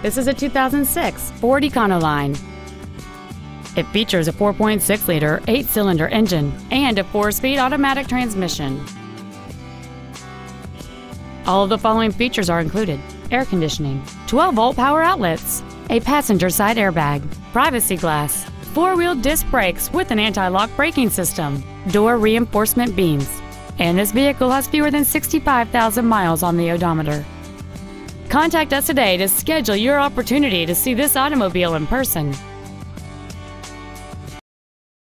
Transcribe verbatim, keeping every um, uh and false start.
This is a two thousand six Ford Econoline. It features a four point six liter eight-cylinder engine and a four-speed automatic transmission. All of the following features are included: air conditioning, twelve volt power outlets, a passenger side airbag, privacy glass, four-wheel disc brakes with an anti-lock braking system, door reinforcement beams, and this vehicle has fewer than sixty-five thousand miles on the odometer. Contact us today to schedule your opportunity to see this automobile in person.